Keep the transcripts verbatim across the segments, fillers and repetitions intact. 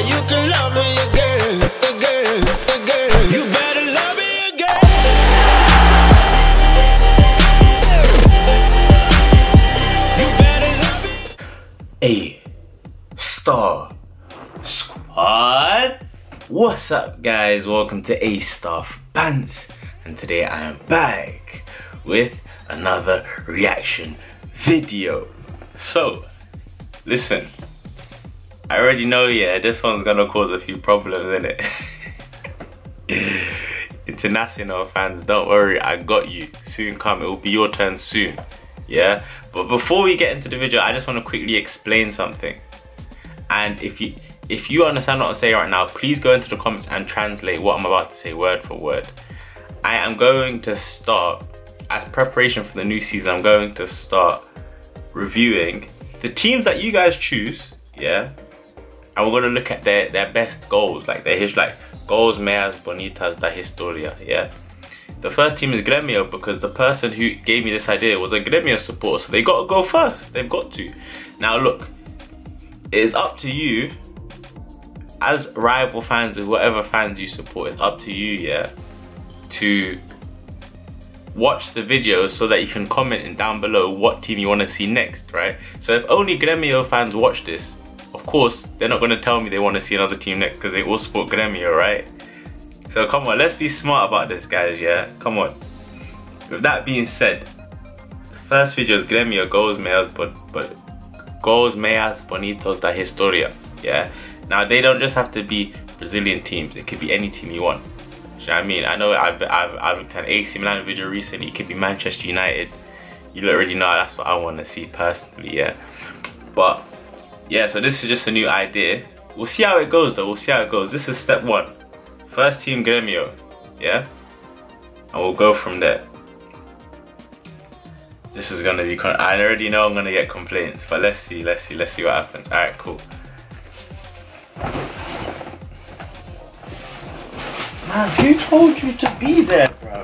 you can love me again, again, again. You better love me again. You better love me. A Star Squad. What's up, guys? Welcome to A Star Bands, and today I am back with another reaction video. So, listen, I already know, yeah, this one's gonna cause a few problems, innit? International fans, don't worry, I got you. Soon come, it will be your turn soon, yeah? But before we get into the video, I just want to quickly explain something. And if you if you understand what I'm saying right now, please go into the comments and translate what I'm about to say word for word. I am going to start, as preparation for the new season, I'm going to start reviewing the teams that you guys choose, yeah? And we're gonna look at their, their best goals, like their his like goals más bonitas da historia, yeah? The first team is Gremio because the person who gave me this idea was a Gremio supporter, so they gotta go first, they've got to. Now look, it is up to you, as rival fans or whatever fans you support, it's up to you, yeah, to watch the video so that you can comment down below what team you want to see next, right? So if only Gremio fans watch this, of course, they're not going to tell me they want to see another team next because they all support Gremio, right? So come on, let's be smart about this, guys, yeah? Come on. With that being said, the first video is Gremio Gols Más, but, but Gols Más Bonitos da Historia, yeah? Now, they don't just have to be Brazilian teams. It could be any team you want. Do you know what I mean? I know I've, I've, I've looked at an A C Milan video recently. It could be Manchester United. You already know that's what I want to see personally, yeah? But, yeah, so this is just a new idea. We'll see how it goes, though. We'll see how it goes. This is step one. First team Gremio, yeah? And we'll go from there. This is going to be... I already know I'm going to get complaints, but let's see, let's see, let's see what happens. All right, cool. Man, who told you to be there, bro?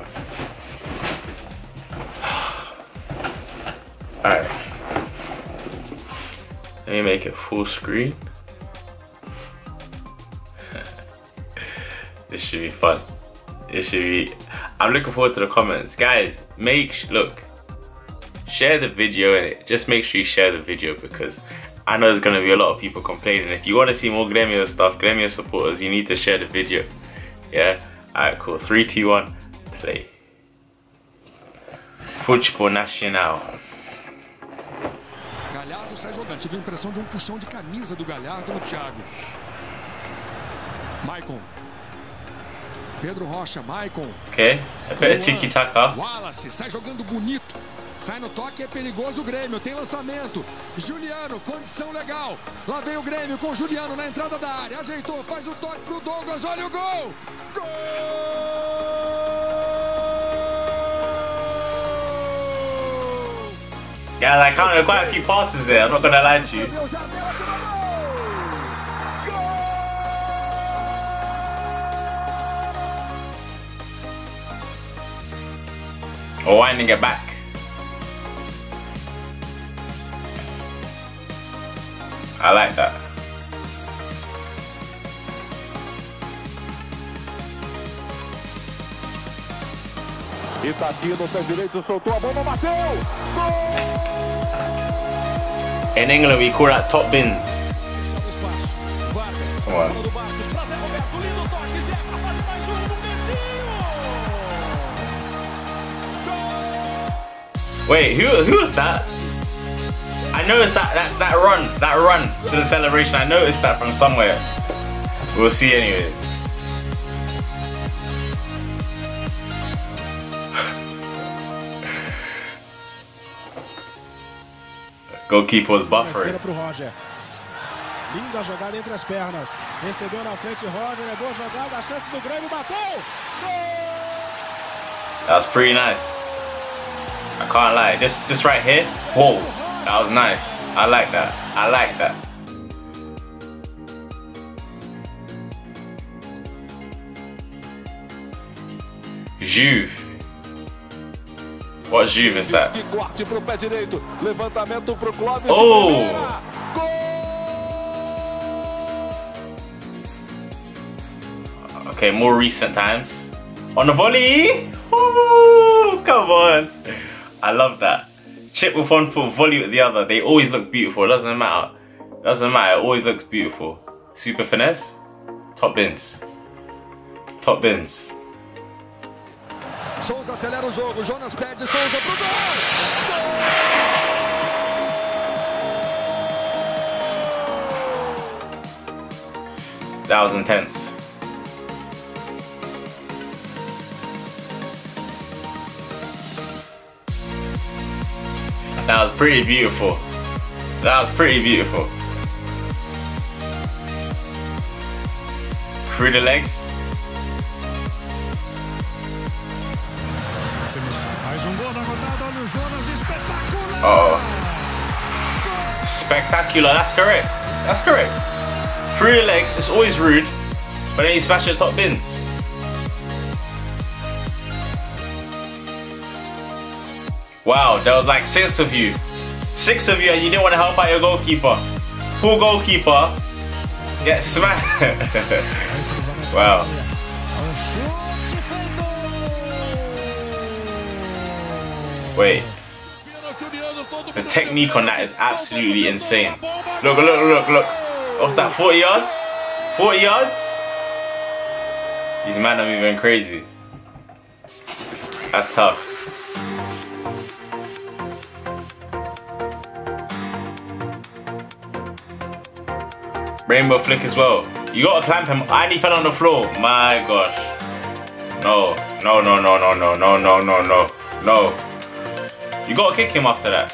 Alright. Let me make it full screen. This should be fun. This should be... I'm looking forward to the comments. Guys, make... Look. Share the video and it. Just make sure you share the video because I know there's going to be a lot of people complaining. If you want to see more Gremio stuff, Gremio supporters, you need to share the video. Yeah? Alright, cool. three, two, one, play. Futebol Nacional. Galhardo sai jogando. Tive a impressão de um puxão de camisa do Galhardo no Thiago. Maicon. Pedro Rocha, Maicon. Ok, a bit of tiki-taka. Wallace sai jogando bonito. Sai no toque, é perigoso o Grêmio, tem lançamento. Juliano, condição legal. Lá vem o Grêmio com o Juliano na entrada da área. Ajeitou, faz o toque pro Douglas, olha o gol! Gol! Yeah, I counted quite a few passes there, I'm not gonna lie to you. Oh, winding it back. I like that. Itati no pé direito, soltou a bomba, bateu! In England we call that top bins. Come on. Wait, who who was that? I noticed that that's that run, that run to the celebration. I noticed that from somewhere. We'll see anyway. Goalkeeper was buffering. Linda jogada entre as pernas. Recebeu na frente Roger, é boa jogada, a chance do Grêmio, bateu! That's pretty nice. I can't lie. This this right here, whoa, that was nice. I like that. I like that. Juve. What Juve is that? Oh! Okay, more recent times. On the volley! Ooh, come on. I love that. Chip with one foot, volley with the other. They always look beautiful. It doesn't matter. It doesn't matter. It always looks beautiful. Super finesse. Top bins. Top bins. Souza acelera o jogo. Jonas perde Souza pro gol. That was intense. That was pretty beautiful. That was pretty beautiful. Through the legs. Oh. Spectacular, that's correct. That's correct. Through the legs, it's always rude, but then you smash the top bins. Wow, there was like six of you. Six of you and you didn't want to help out your goalkeeper. Poor goalkeeper. Get smacked. Wow. Wait. The technique on that is absolutely insane. Look, look, look, look. What's that, forty yards? forty yards? These men are moving crazy. That's tough. Rainbow flick as well. You gotta clamp him. And he fell on the floor. My gosh. No. No, no, no, no, no, no, no, no, no. No. You gotta kick him after that.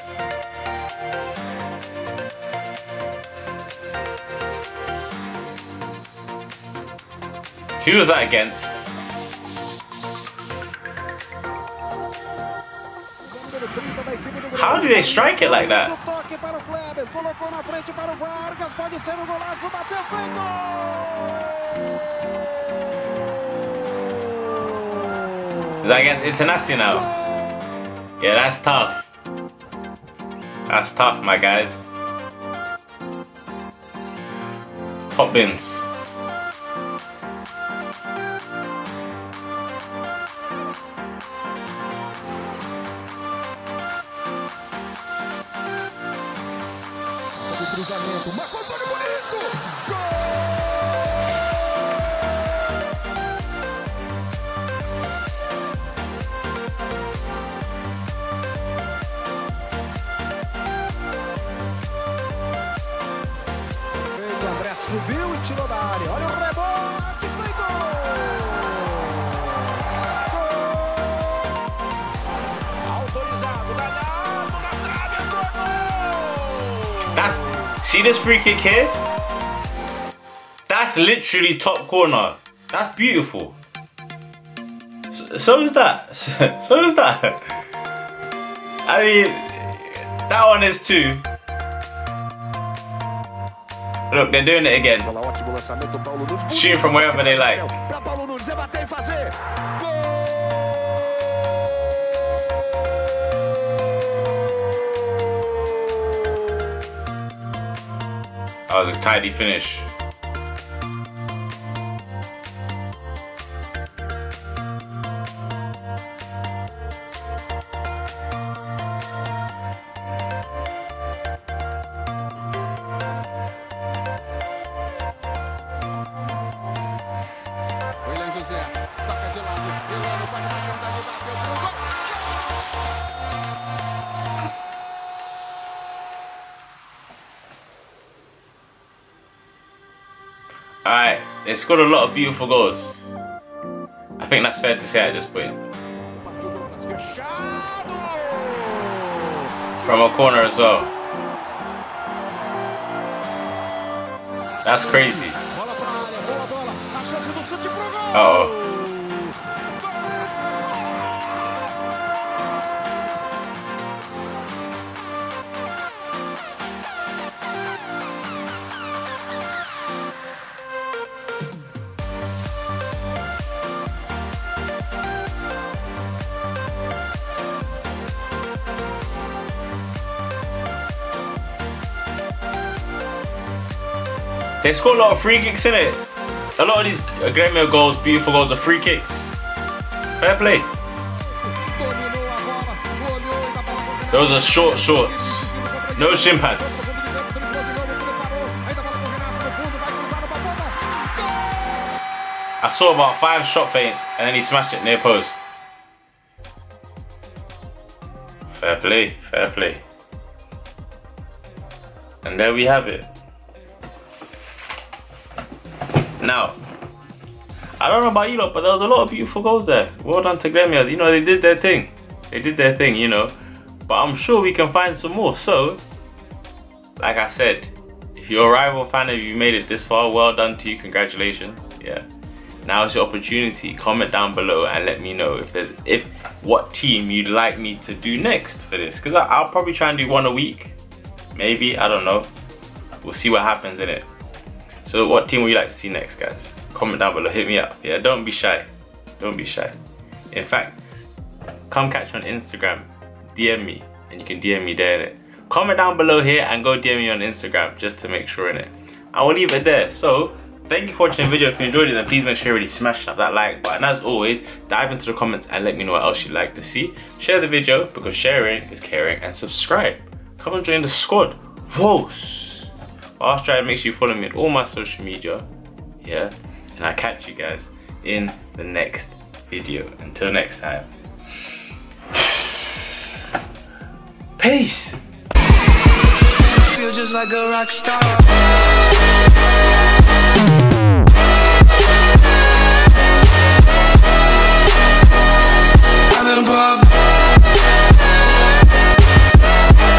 Who was that against? How do they strike it like that? Is that against Internacional? Yeah, that's tough. That's tough, my guys. Top bins. Cruzamento, Marco Antônio bonito! Gol! O André subiu e tirou da área. Olha o rebote, foi gol! Gol! Autorizado, ganhado na trave, entrou gol! That's See this free kick here? That's literally top corner. That's beautiful. So, so is that. So is that. I mean, that one is too. Look, they're doing it again. Shoot from wherever they like. That was a tidy finish. William José, toca de lado, Elano pode marcar, bateu pro gol! Alright, they scored a lot of beautiful goals. I think that's fair to say at this point. From a corner as well. That's crazy. Uh-oh. They scored a lot of free kicks in it. A lot of these Grêmio goals, beautiful goals, are free kicks. Fair play. Those are short shorts. No shin pads. I saw about five shot feints and then he smashed it near post. Fair play, fair play. And there we have it. Now, I don't know about you lot, but there was a lot of beautiful goals there. Well done to Grêmio. You know, they did their thing. They did their thing, you know. But I'm sure we can find some more. So, like I said, if you're a rival fan and you made it this far, well done to you. Congratulations. Yeah. Now is your opportunity. Comment down below and let me know if there's if what team you'd like me to do next for this. Because I'll probably try and do one a week. Maybe, I don't know. We'll see what happens in it. So what team would you like to see next, guys? Comment down below, hit me up. Yeah, don't be shy. Don't be shy. In fact, come catch me on Instagram. D M me, and you can D M me there in it. Comment down below here and go D M me on Instagram just to make sure in it. I will leave it there. So, thank you for watching the video. If you enjoyed it, then please make sure you already smash up that like button. As always, dive into the comments and let me know what else you'd like to see. Share the video because sharing is caring, and subscribe. Come and join the squad. Whoa! Whilst trying to make sure you follow me on all my social media. Yeah. And I'll catch you guys in the next video. Until next time. Peace! I feel just like a rock star. I've been